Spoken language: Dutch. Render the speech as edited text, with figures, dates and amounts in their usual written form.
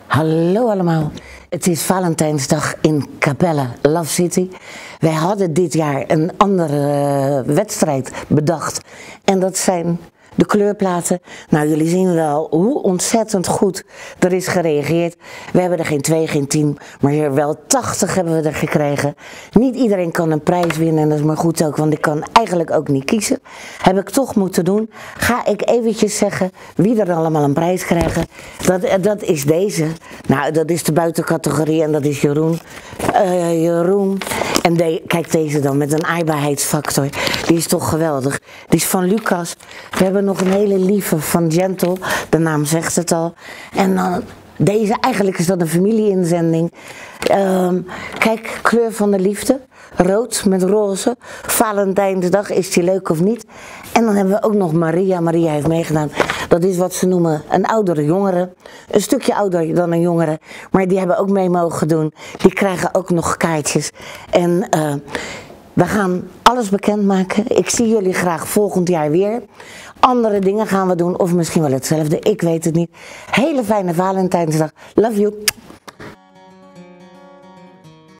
Hallo allemaal, het is Valentijnsdag in Capelle, Love City. Wij hadden dit jaar een andere wedstrijd bedacht en dat zijn de kleurplaten. Nou, jullie zien wel hoe ontzettend goed er is gereageerd. We hebben er geen 2, geen 10, maar wel 80 hebben we er gekregen. Niet iedereen kan een prijs winnen en dat is maar goed ook, want ik kan eigenlijk ook niet kiezen. Heb ik toch moeten doen. Ga ik eventjes zeggen wie er allemaal een prijs krijgen. Dat is deze. Nou, dat is de buitencategorie en dat is Jeroen. Jeroen. En kijk deze dan met een aaibaarheidsfactor. Die is toch geweldig. Die is van Lucas. We hebben nog een hele lieve van Gentle. De naam zegt het al. En dan deze, eigenlijk is dat een familieinzending. Kijk, kleur van de liefde. Rood met roze. Valentijnsdag, is die leuk of niet? En dan hebben we ook nog Maria. Maria heeft meegedaan. Dat is wat ze noemen een oudere jongere. Een stukje ouder dan een jongere. Maar die hebben ook mee mogen doen. Die krijgen ook nog kaartjes. En we gaan alles bekendmaken. Ik zie jullie graag volgend jaar weer. Andere dingen gaan we doen. Of misschien wel hetzelfde. Ik weet het niet. Hele fijne Valentijnsdag. Love you.